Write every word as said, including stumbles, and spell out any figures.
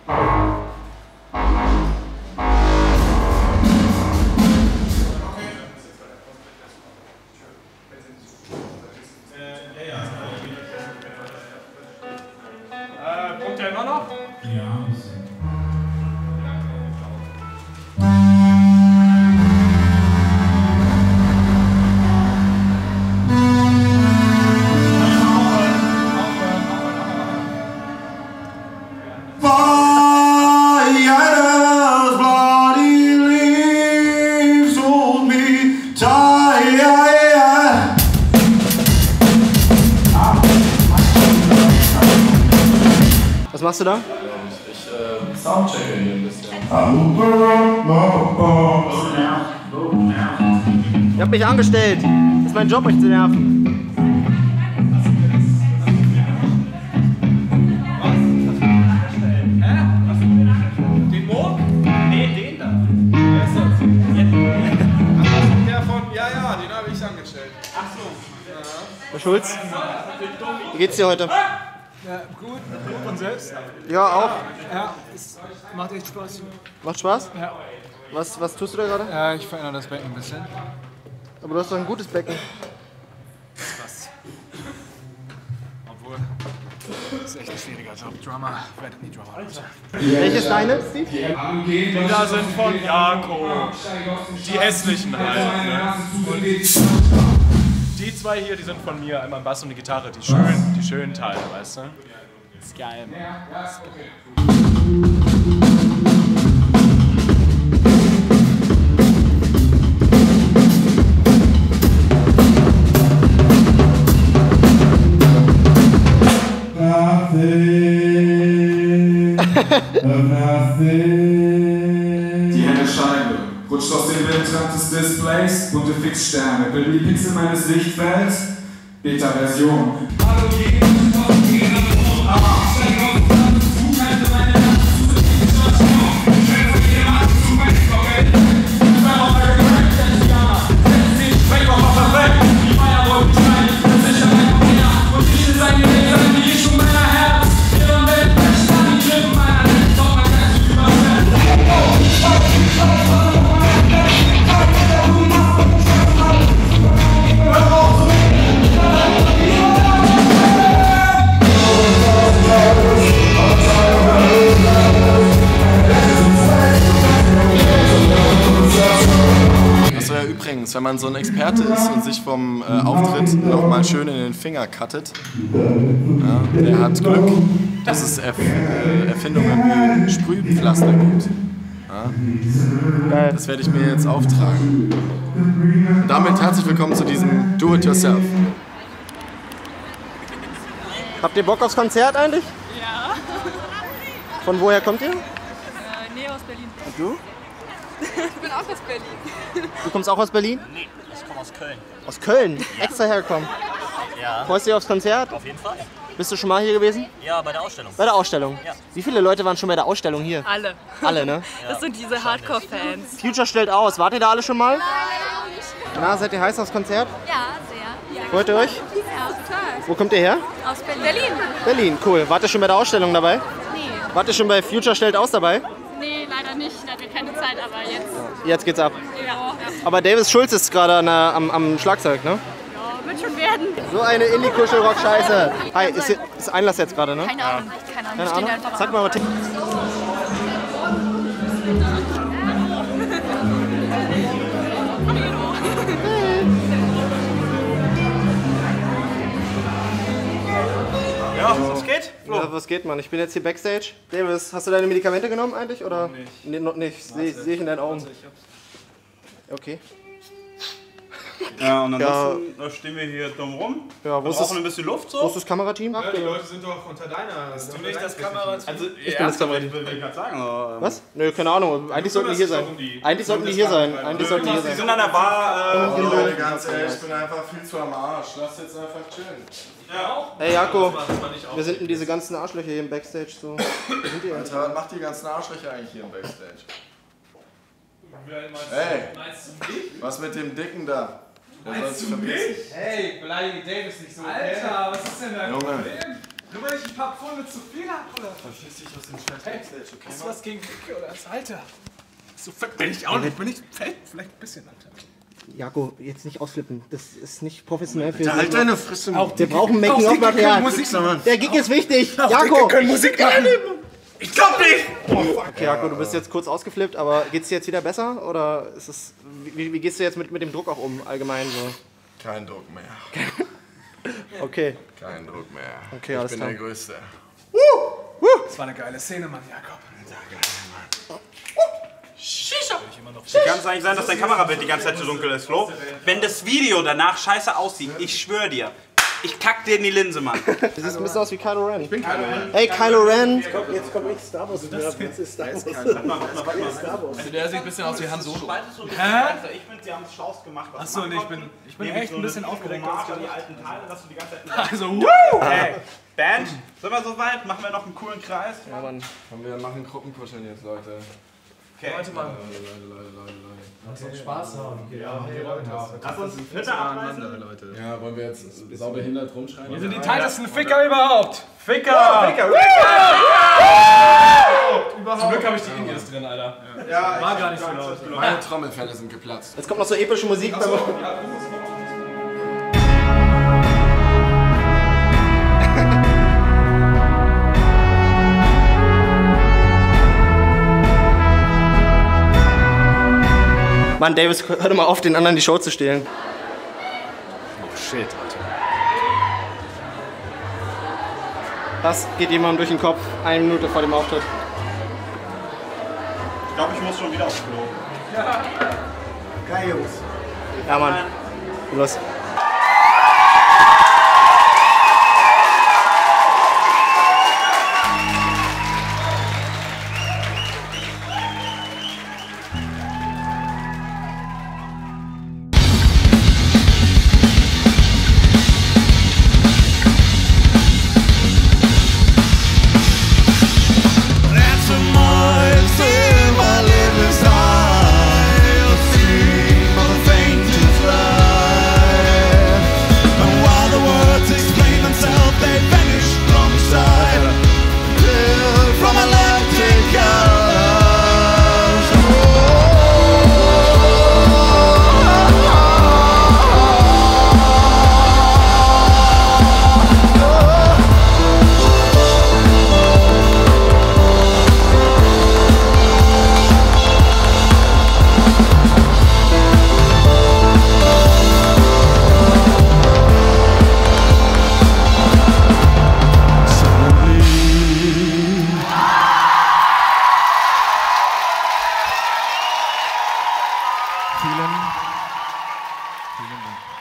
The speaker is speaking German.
Äh, kommt der immer noch? Ja. Was machst du da? Ich äh, soundchecke hier ein bisschen. Ihr habt mich angestellt. Das ist mein Job, euch zu nerven. Den Mo? Nee, den da. Wer ist das? Jetzt. Der von. Ja, ja, den habe ich angestellt. Ach so. Ja. Herr Schulz, wie geht's dir heute? Ja, gut, gut und selbst? Ja, auch. Ja, es macht echt Spaß. Macht Spaß? Ja. Was, was tust du da gerade? Ja, ich verändere das Becken ein bisschen. Aber du hast doch ein gutes Becken. Was? Obwohl, das ist echt ein schwieriger Job. Drummer, werdet nie Drummer. Welche Steine, Steve? Die da sind von Jako. Die hässlichen halt. Ne? Und die zwei hier, die sind von mir. Einmal Bass und die Gitarre. Die schönen, die schönen Teile, weißt du? Das ist geil, Mann. Ja, ist okay. Die helle Scheibe rutscht aus dem Bildrand des Displays, bunte Fixsterne bilden die Pixel meines Sichtfelds. Beta-Version. Hallo, Übrigens, wenn man so ein Experte ist und sich vom äh, Auftritt nochmal schön in den Finger cuttet, ja, der hat Glück, dass es Erf äh, Erfindungen wie Sprühpflaster gibt. Ja. Das werde ich mir jetzt auftragen. Und damit herzlich willkommen zu diesem Do-It-Yourself. Habt ihr Bock aufs Konzert eigentlich? Ja. Von woher kommt ihr? Äh, nee, aus Berlin. Und du? Ich bin auch aus Berlin. Du kommst auch aus Berlin? Nee, ich komme aus Köln. Aus Köln? Ja. Extra hergekommen? Ja. Freust du dich aufs Konzert? Auf jeden Fall. Bist du schon mal hier gewesen? Ja, bei der Ausstellung. Bei der Ausstellung? Ja. Wie viele Leute waren schon bei der Ausstellung hier? Alle. Alle, ne? Das sind diese Hardcore-Fans. Future stellt aus. Wart ihr da alle schon mal? Nein, nicht. Na, seid ihr heiß aufs Konzert? Ja, sehr. Ja. Freut ihr euch? Ja, total. Wo kommt ihr her? Aus Berlin. Berlin. Berlin, cool. Wart ihr schon bei der Ausstellung dabei? Nee. Wart ihr schon bei Future stellt aus dabei? Nee, leider nicht. Da hatten wir keine Zeit, aber jetzt. Jetzt geht's ab. Ja. Aber Davis Schulz ist gerade am, am Schlagzeug, ne? Ja, wird schon werden. So eine Indie-Kuschelrock-Scheiße. Hi, ist, ist Einlass jetzt gerade, ne? Keine Ahnung. Keine Ahnung. Keine Ahnung? Einfach Sag mal, was. Ja, was geht? Flo. Ja, was geht, Mann? Ich bin jetzt hier Backstage. Davis, hast du deine Medikamente genommen eigentlich? Oder? Noch nicht. Nee, noch nicht. Sehe seh ich in deinen Augen. Okay. Ja, und ansonsten ja. stehen wir hier dumm rum. Ja, wo ist auch das, ein bisschen Luft so. Wo ist das Kamerateam? Ja, die Leute sind doch unter deiner. Bist du nicht das Kamerateam? Also, ich bin das Kamerateam. Ich will gerade sagen. Aber, ähm, Was? Nö, keine Ahnung. Eigentlich sollten die hier sein. Eigentlich sollten die hier sein. Eigentlich sollten die hier Die sein. sind an der Bar. Äh, Oh, Leute, ganz ehrlich, ich bin einfach viel zu am Arsch. Lass jetzt einfach chillen. Ja. Hey Jako, wir sind in diese ganzen Arschlöcher hier im Backstage so. Wo sind die Alter, was macht die ganzen Arschlöcher eigentlich hier im Backstage? Hey, was mit dem Dicken da? Der soll sich verpissen. Hey, beleidige Davis nicht so. Alter, was ist denn da? Junge, Nur weil ich ein paar Pfunde zu viel hab, oder? Verpiss dich aus dem Scheiß Backstage, okay? Hast du was gegen Ficke oder was? Alter. So fett bin ich auch nicht. Bin ich fett? Vielleicht ein bisschen, Alter. Jakob, jetzt nicht ausflippen. Das ist nicht professionell für Halt deine Fresse. Auch wir brauchen Making-of-Material. Der Gig ist wichtig. Jakob! können Musik machen. Ich glaub nicht! Okay, Jakob, du bist jetzt kurz ausgeflippt, aber geht's dir jetzt wieder besser? Oder ist es. Wie, wie gehst du jetzt mit, mit dem Druck auch um, allgemein so? Kein Druck mehr. Okay. Kein Druck mehr. Okay, ich alles bin klar. der Größte. Das war eine geile Szene, Mann, Jakob. Wie kann es eigentlich sein, dass dein Kamerabild die ganze Zeit so dunkel ist, Flo? Wenn das Video danach scheiße aussieht, ich schwöre dir, ich kack dir in die Linse, Mann. Du siehst ein bisschen aus wie Kylo Ren. Ich bin Kylo Ren. Hey, Kylo Ren! Jetzt kommt echt Star Wars. Das ist Star Wars. Warte mal, warte mal, warte mal. Also der sieht ein bisschen aus wie Han Solo. Hä? Ich finde, sie haben es schlaust gemacht. Achso, und ich bin, ich bin echt ein bisschen aufgeregt. Dass die alten Teile, dass du die ganze Zeit... Also, woo! Hey, Band, sind wir so weit? Machen wir noch einen coolen Kreis? Ja, Mann. Komm, wir machen Gruppenkuscheln jetzt, Leute. Okay. Leute, Mann. Leute, Leute, Leute, Leute. Lass uns Spaß haben. Ja, hey, Leute. Lass uns bitte abreißen. Leute. Ja, wollen wir jetzt saubehindert rumschreien? Wir sind die tightesten Ficker überhaupt. Ficker! Ficker, Zum Glück habe ich die Indies drin, Alter. Ja, War gar nicht so laut. Meine Trommelfälle sind geplatzt. Jetzt kommt noch so epische Musik. Beim Mann, Davis, hör doch mal auf, den anderen die Show zu stehlen. Oh shit, Alter. Das geht jemandem durch den Kopf, eine Minute vor dem Auftritt. Ich glaube, ich muss schon wieder aufs Klo. Geil, Jungs. Ja, Mann. Los. Vielen, vielen Dank.